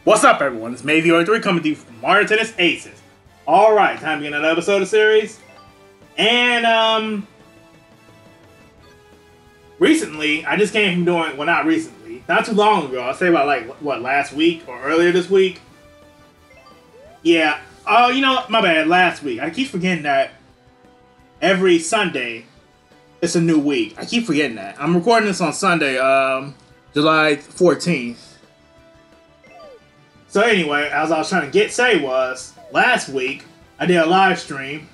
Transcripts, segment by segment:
What's up, everyone? It's Mayview03 coming to you from Mario Tennis Aces. Alright, time to get another episode of the series. And, recently, I just came from doing, well, not recently, not too long ago, I'll say about, like, what, last week or earlier this week? Yeah, oh, you know, my bad, last week. I keep forgetting that every Sunday, it's a new week. I keep forgetting that. I'm recording this on Sunday, July 14th. So anyway, as I was trying to say was, last week, I did a live stream.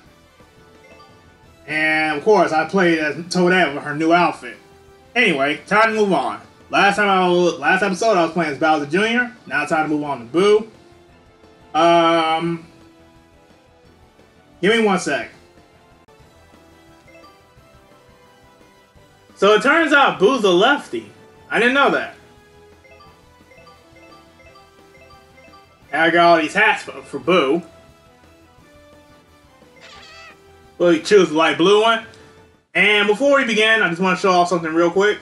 And of course, I played as Toadette with her new outfit. Anyway, time to move on. Last episode, I was playing as Bowser Jr. Now it's time to move on to Boo. Give me one sec. So it turns out Boo's a lefty. I didn't know that. And I got all these hats for Boo. We'll choose the light blue one. And before we begin, I just want to show off something real quick.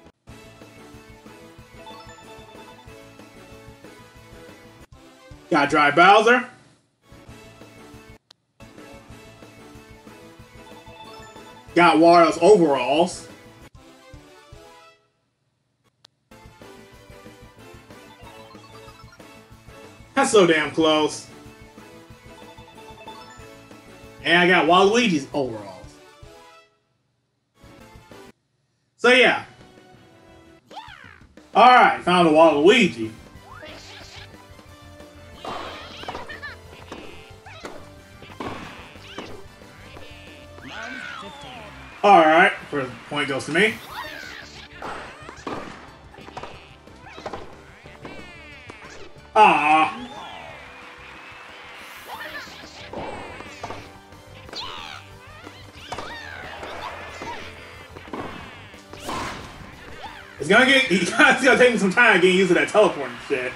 Got Dry Bowser. Got Wario's overalls. That's so damn close. And I got Waluigi's overalls. So yeah. Alright, found a Waluigi. Alright, first point goes to me. Aww. It's gonna take me some time getting used to that teleport and shit.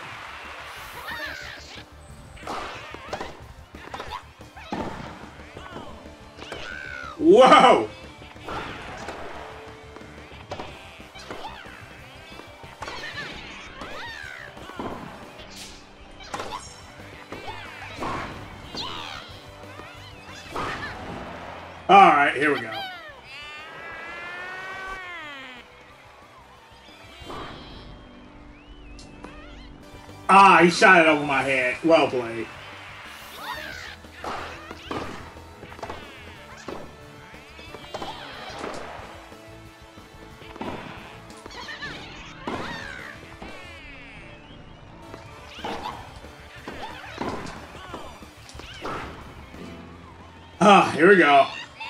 Whoa! Alright, here we go. Ah, he shot it over my head. Well played. Ah, here we go.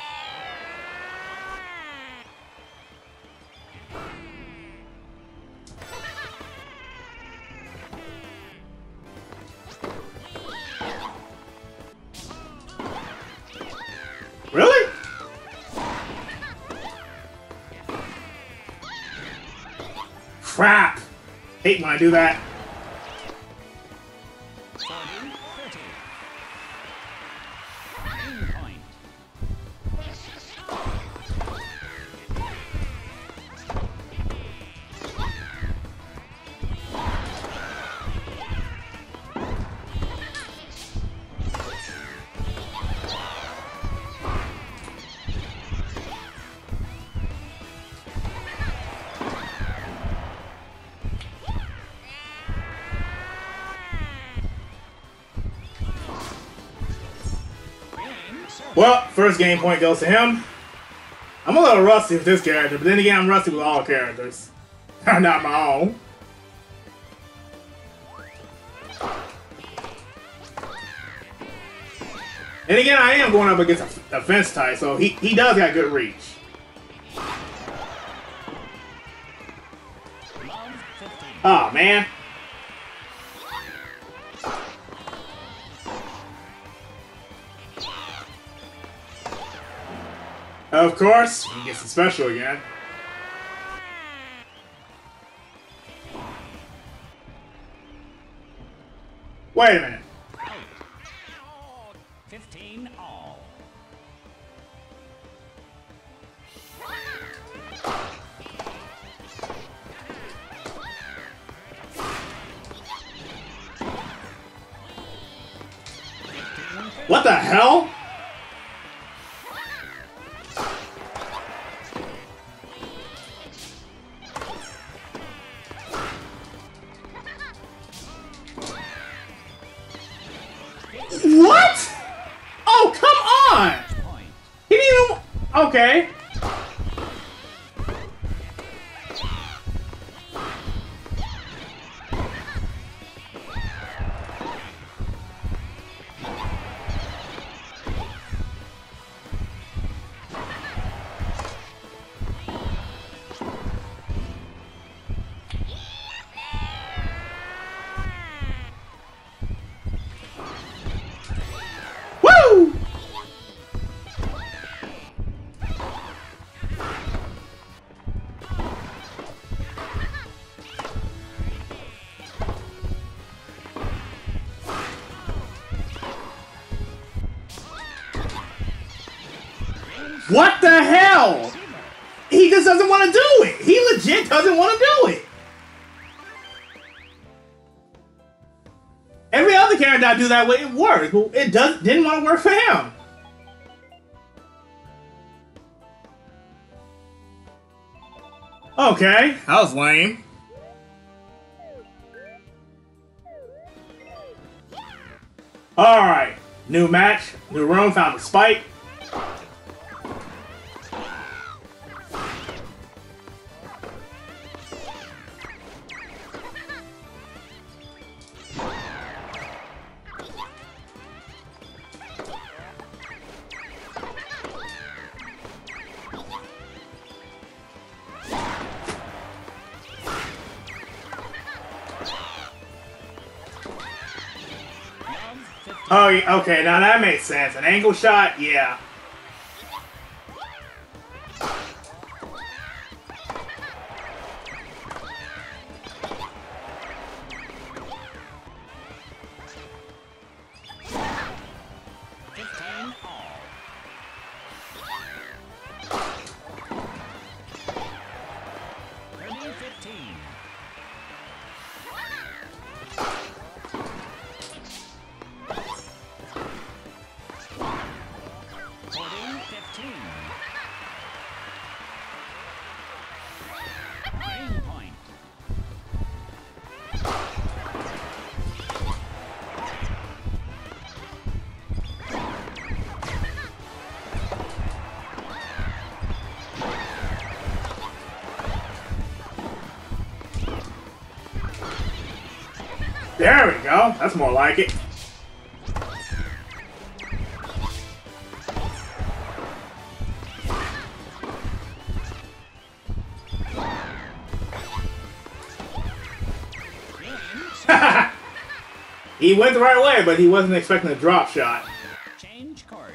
Really? Crap! Hate when I do that. Well, first game point goes to him. I'm a little rusty with this character, but then again, I'm rusty with all characters. Not my own. And again, I am going up against a fence type, so he does got good reach. Oh, man. Of course, he gets the special again. Wait a minute. 15 all. What the hell? What? Oh, come on! He didn't even... Okay. What the hell? He just doesn't want to do it. He legit doesn't want to do it. Every other character I do that way, it works. It didn't want to work for him. Okay, that was lame. Alright, new match, new room, found a spike. Oh, okay, now that makes sense. An angle shot? Yeah. There we go. That's more like it. He went the right way, but he wasn't expecting a drop shot. Change card.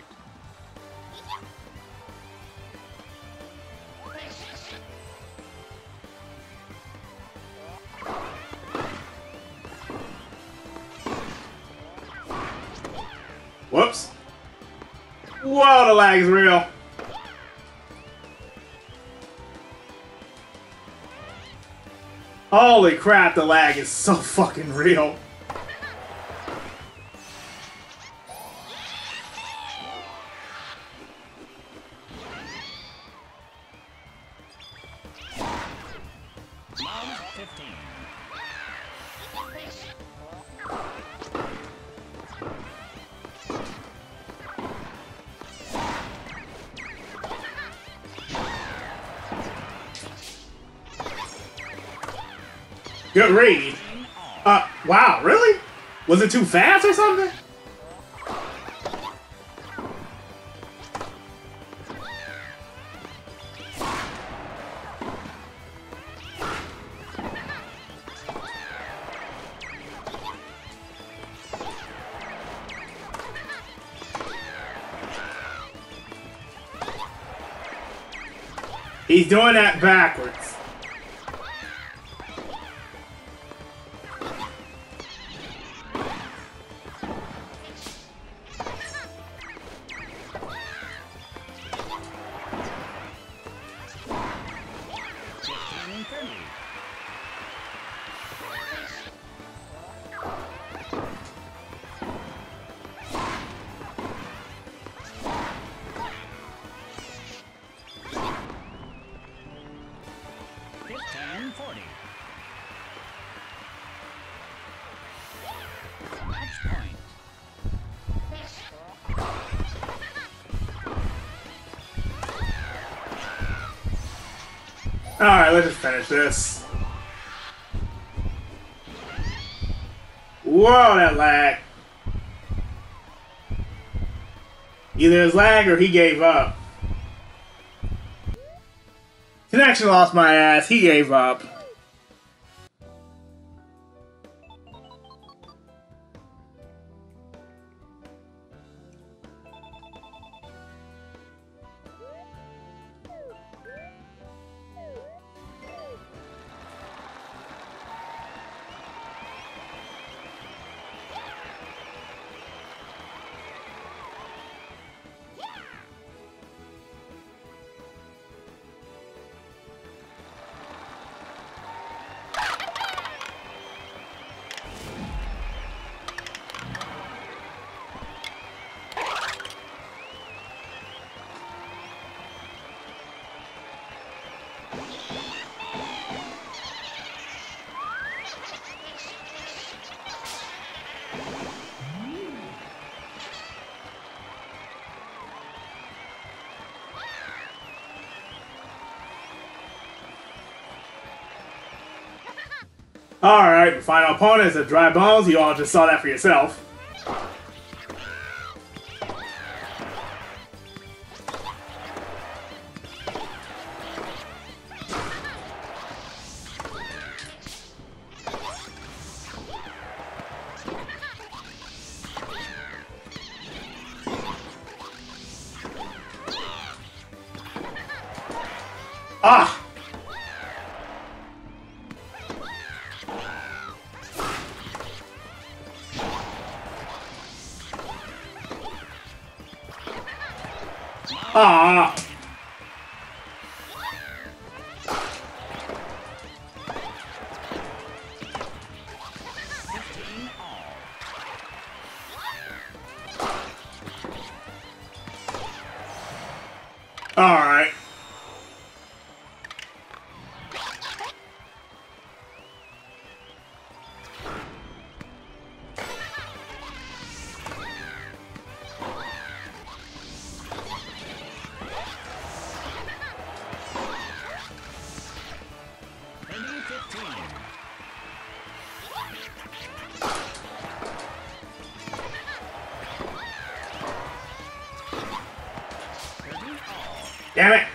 Whoops. Whoa, the lag is real. Holy crap, the lag is so fucking real. Round 15. Good read. Wow, really? Was it too fast or something? He's doing that backwards. Alright, let's just finish this. Whoa, that lag. Either it's lag or he gave up. Connection lost my ass. He gave up. Alright, final opponent is a Dry Bones. You all just saw that for yourself. Ah! Ah! Alright. Damn it!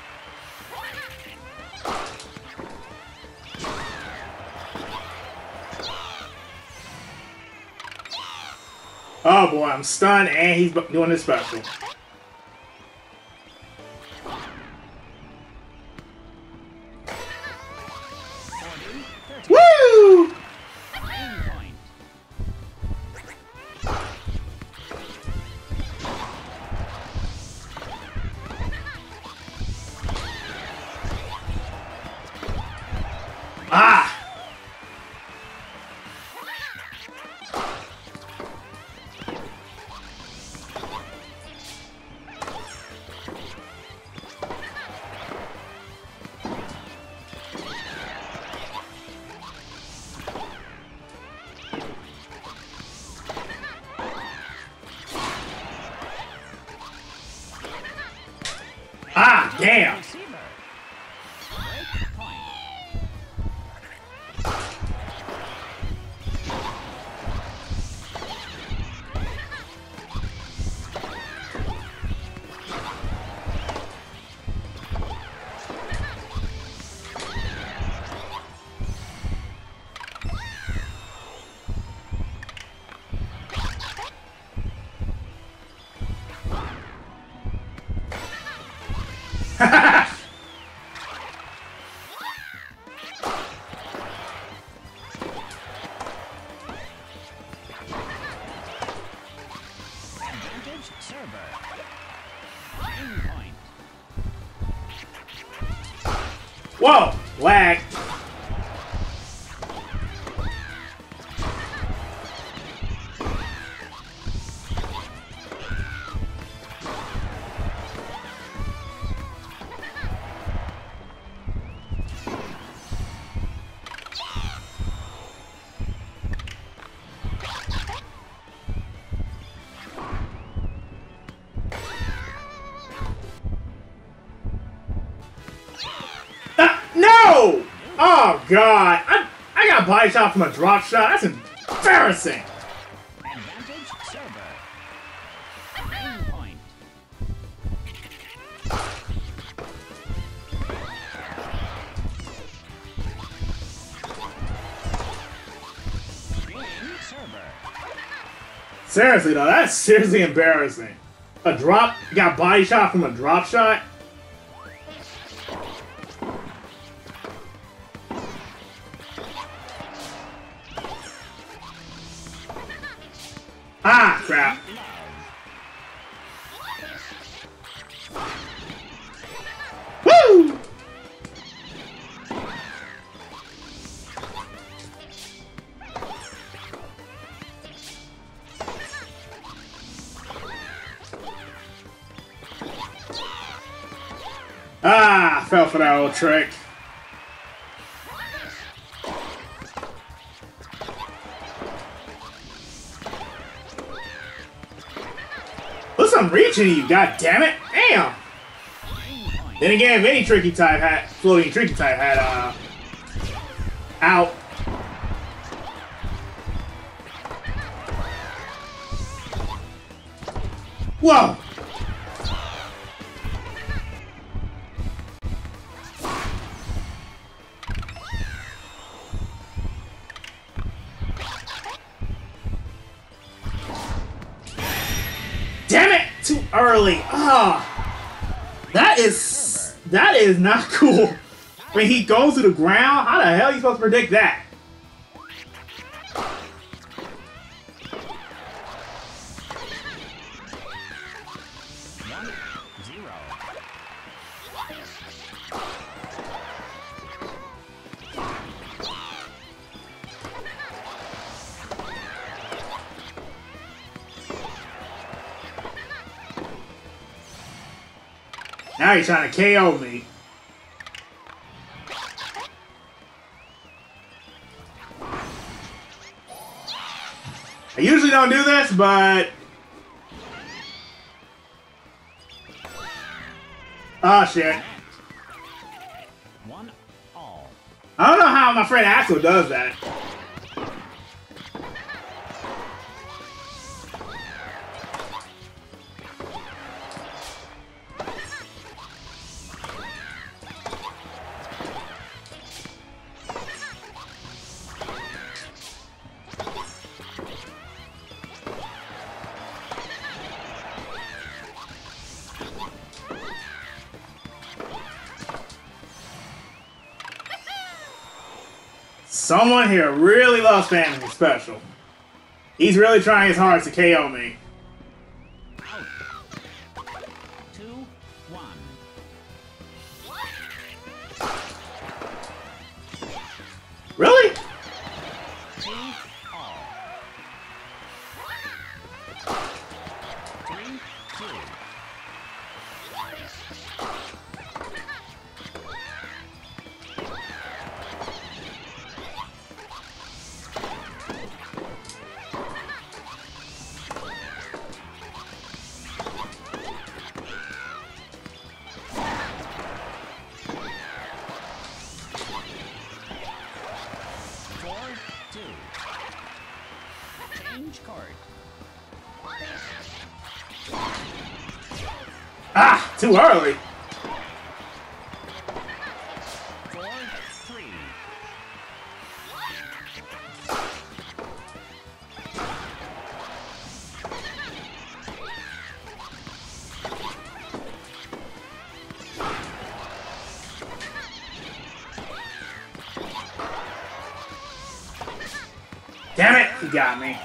Oh boy, I'm stunned and he's doing this special. Woo! Ah! Ah, damn! Whoa! Lag! Ah, no! god! I got body shot from a drop shot. That's embarrassing. Advantage server. Game point. Game server. Seriously though, that's seriously embarrassing. A drop, you got body shot from a drop shot? Ah, crap. Woo! Ah, fell for that old trick. I'm reaching you, god damn it! Damn! Then again, if any tricky type had floating tricky type had out. Whoa! Damn it! Too early. Ah, that is not cool. When he goes to the ground, how the hell are you supposed to predict that? 1-0. Now he's trying to KO me. I usually don't do this, but... Oh, shit. 1-all. I don't know how my friend Axel does that. Someone here really loves Fantasy Special. He's really trying his hardest to KO me. Out. 2-1. Really? 2-all. 3-2. Change card. Ah, too early. 4-3. Damn it, he got me.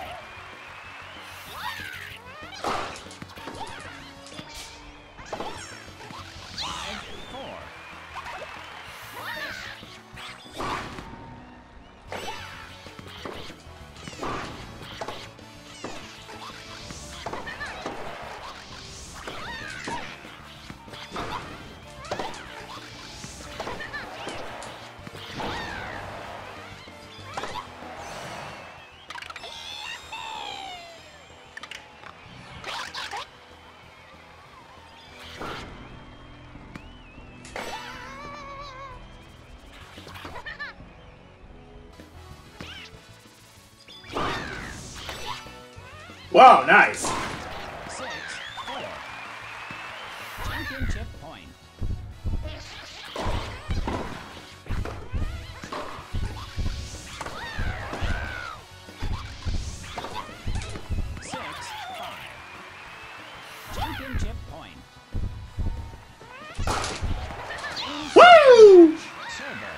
Wow, nice. 6-4. Championship point. 6-5. Championship point. Woo! Server.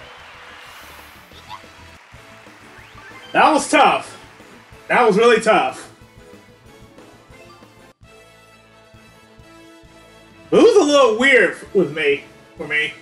That was tough. That was really tough. It was a little weird with me, for me.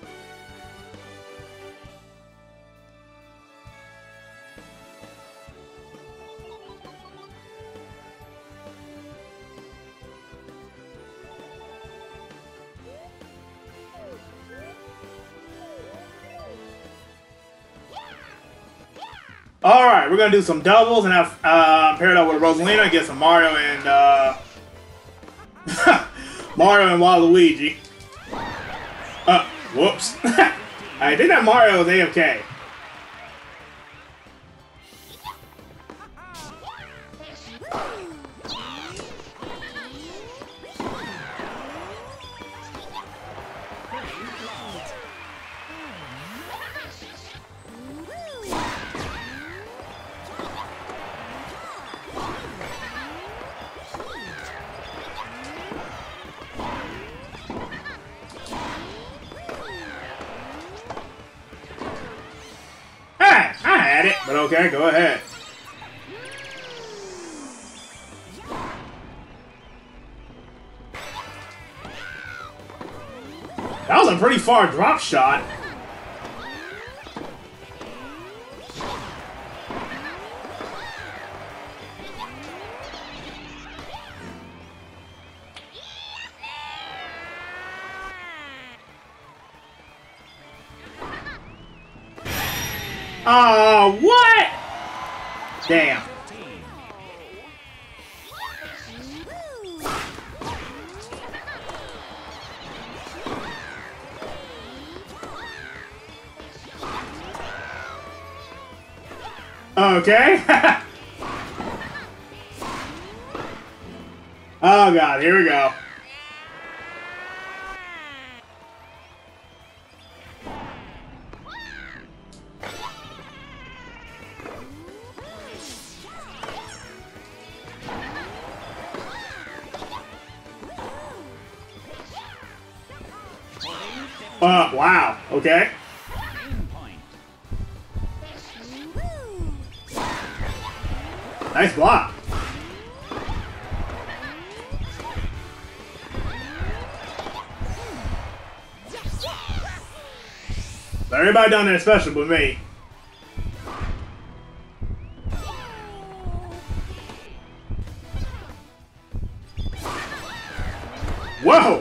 Alright, we're gonna do some doubles and have paired up with Rosalina and get some Mario and Mario and Waluigi. Whoops. I think that Mario was AFK. But okay, go ahead. That was a pretty far drop shot. What? Damn. Okay. Oh god, here we go. Wow, okay. Nice block. Everybody done that special with me. Whoa!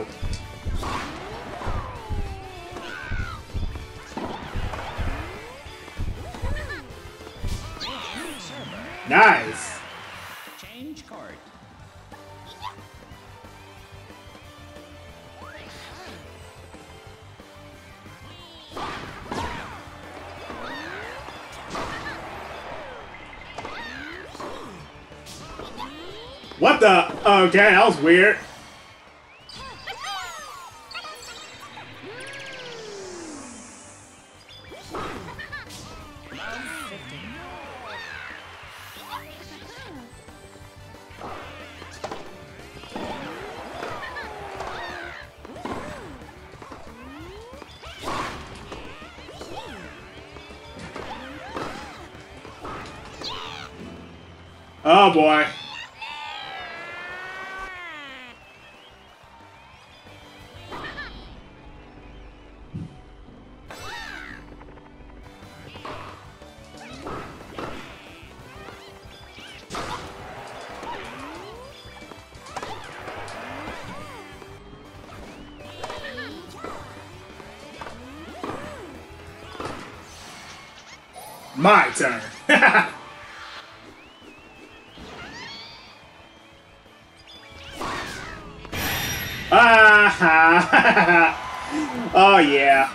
Nice. Change court. What the? Okay, that was weird. Oh boy. My turn. Oh yeah.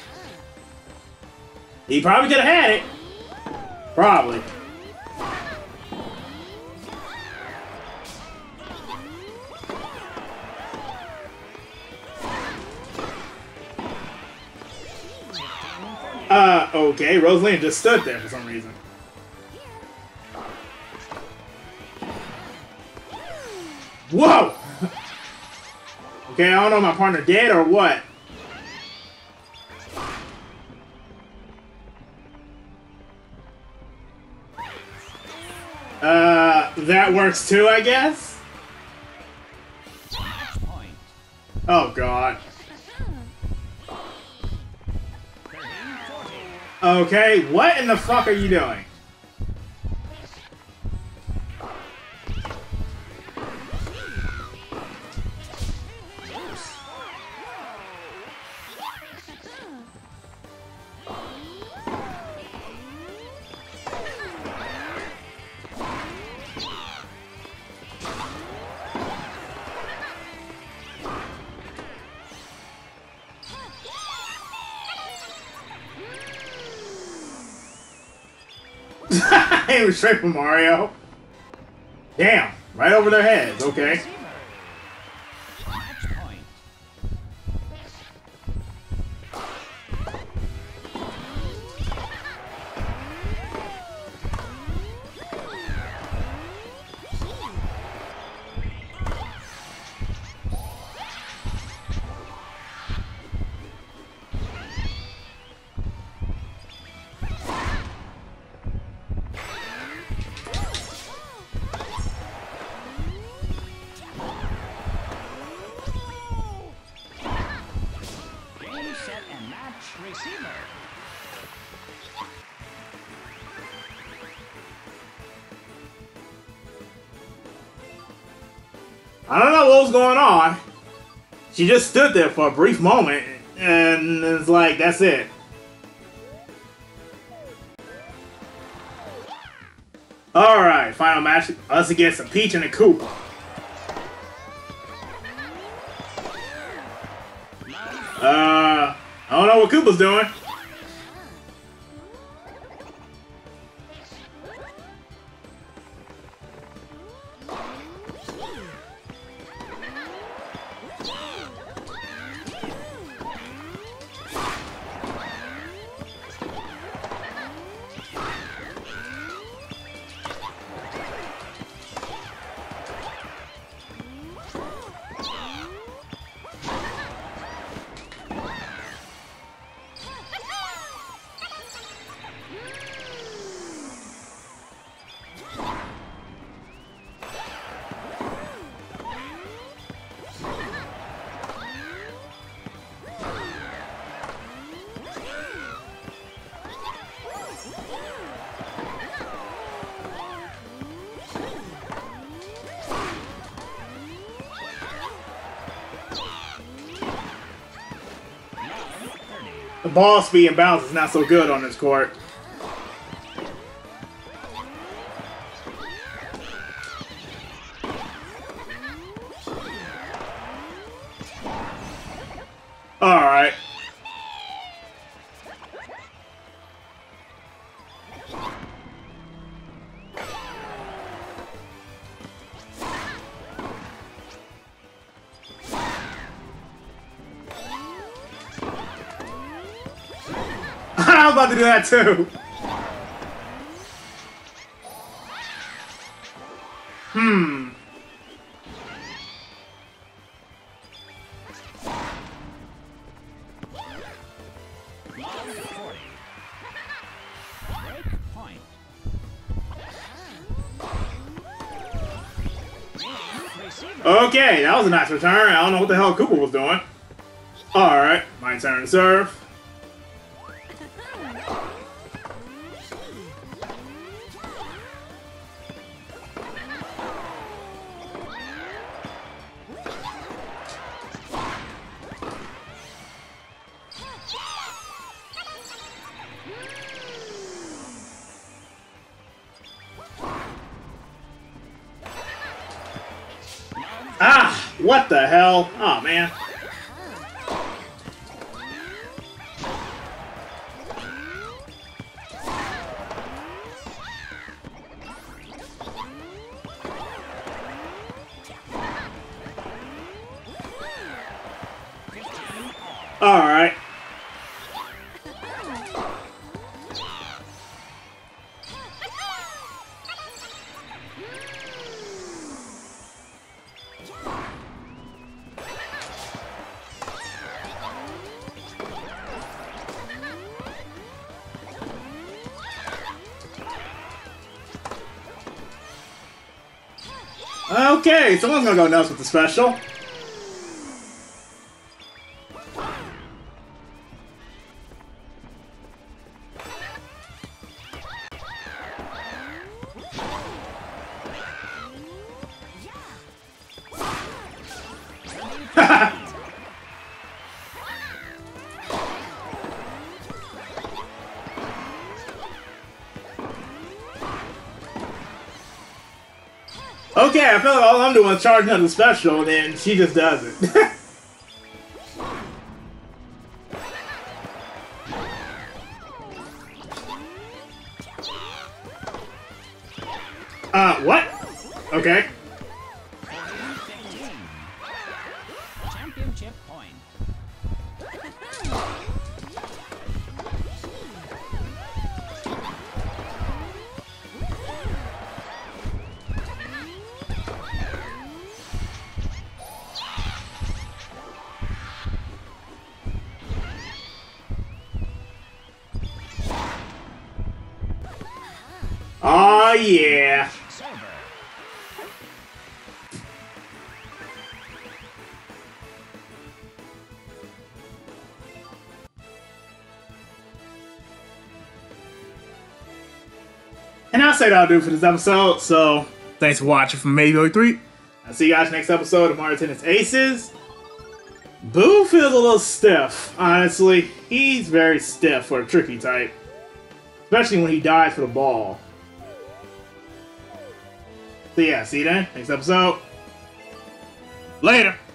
He probably could have had it. Probably. Okay, Rosalina just stood there for some reason. Whoa! Okay, I don't know if my partner dead or what. That works too, I guess? Match point. Oh, God. 13-40. Okay, what in the fuck are you doing? It was straight from Mario. Damn, right over their heads, okay. Receiver. Match point. Game, set, and match. Receiver. I don't know what was going on. She just stood there for a brief moment, and it's like, that's it. Alright, final match. Us against a Peach and a Koopa. I don't know what Koopa's doing. The ball speed and bounce is not so good on this court. Alright. I was about to do that too. Love 40. Break point. Game, receiver. Okay, that was a nice return. I don't know what the hell Cooper was doing. Alright, my turn to serve. Ah, what the hell? Oh, man. All right. Okay, someone's gonna go nuts with the special. Okay, I feel like all I'm doing is charging up the special, and then she just does it. What? Okay. Championship point. Oh yeah. Silver. And I'll say that'll do for this episode. So, thanks for watching from Maybe 3. I'll see you guys next episode of Mario Tennis Aces. Boo feels a little stiff, honestly. He's very stiff for a tricky type. Especially when he dies for the ball. So yeah, see you then. Next episode. Later.